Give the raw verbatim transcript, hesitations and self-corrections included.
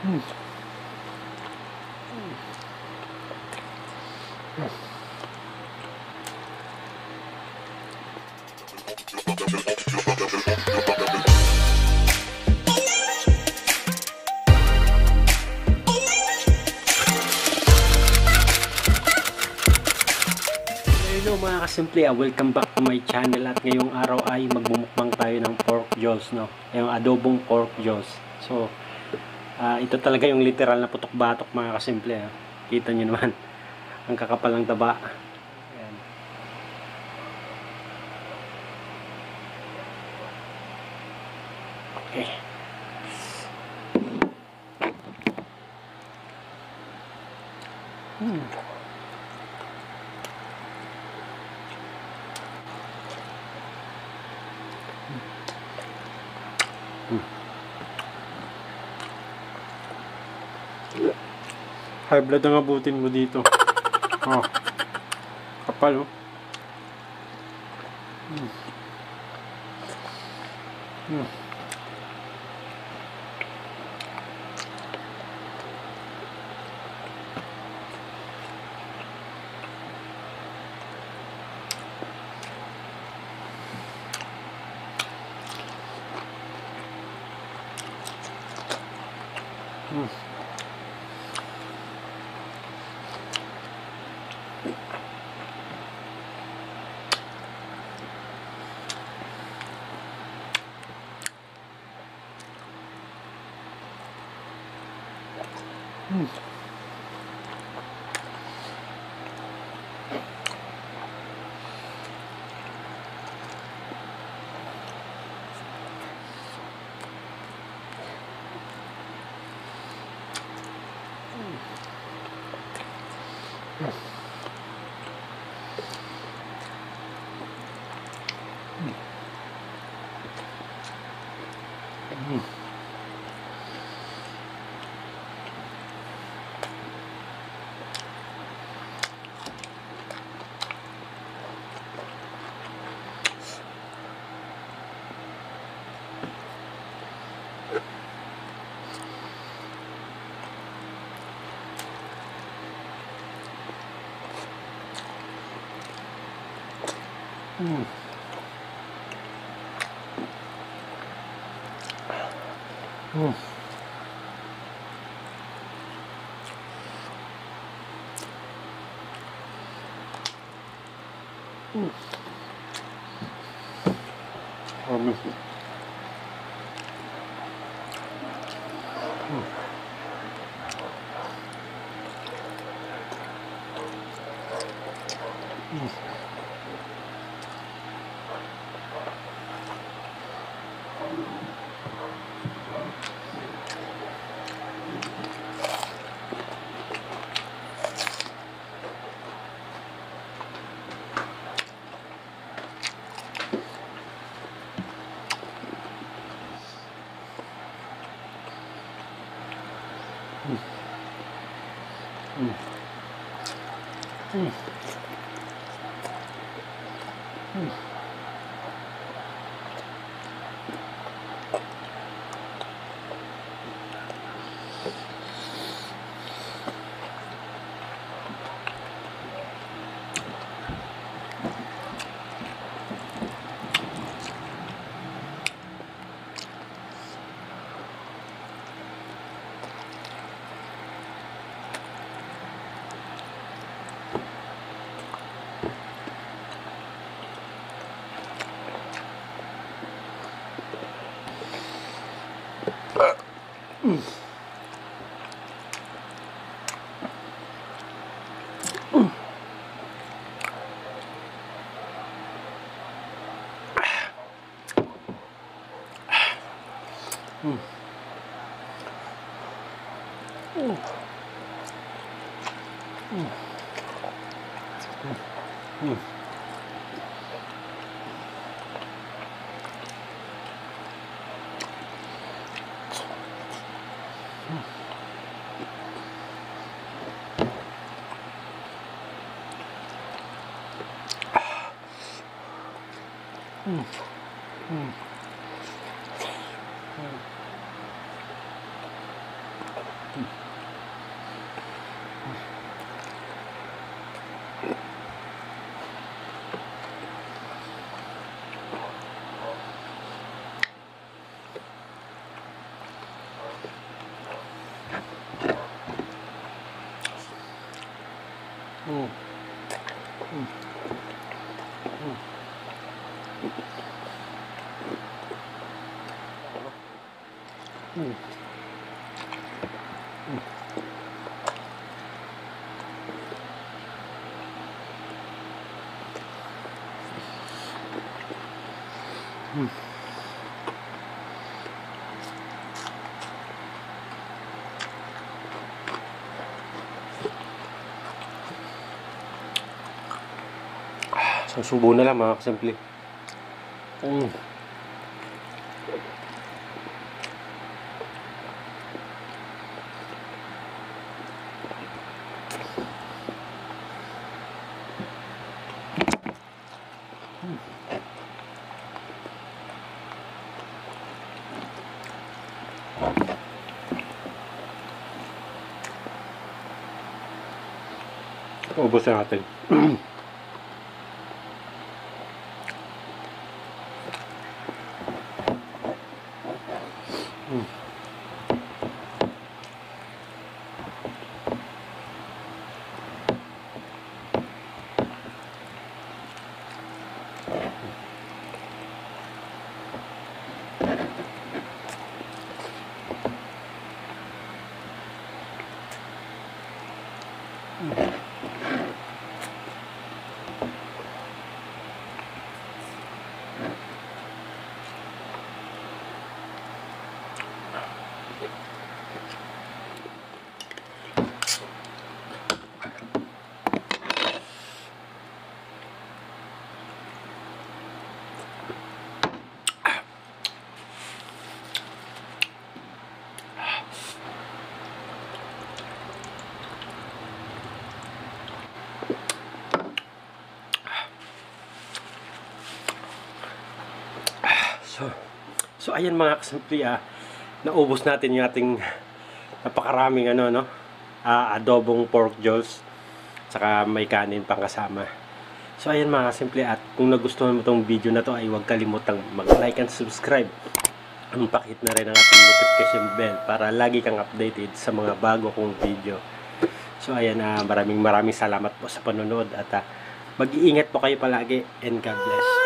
Hmm. Hello mga kasimple, welcome back to my channel. At ngayong araw ay magbumukbang tayo ng pork jaws, no? Yung adobong pork jaws. So, uh, ito talaga yung literal na putok-batok mga kasimple. Ha? Kita nyo naman, ang kakapal ng taba. Ayan. Okay. Hmm. Hmm. High blood ang abutin mo dito. Oh. Kapal, oh. Hmm. Hmm. Hmm. Hmm. Hmm. Hmm. Hmm. Hmm. Promise. Hmm. Hmm. Hmm. Hmm. Hmm. Hmm. Mm. Mm. Mm. Mm. Mm. Mm. Mm. Mm. Mm. Mm. Mm. So, subo na lang mga kasimple. Mm. Ubos na natin. Mm. So, so ayan mga kasimple, ah, naubos natin yung ating napakaraming ano, no? Ah, adobong pork jolls. Saka may kanin pang kasama. So ayan mga kasimple, at kung nagustuhan mo tong video na to ay huwag kalimutang mag-like and subscribe. Ang pakit na rin ang ating notification bell para lagi kang updated sa mga bago kong video. So ayan, ah, maraming maraming salamat po sa panonood at ah, mag-iingat po kayo palagi and God bless.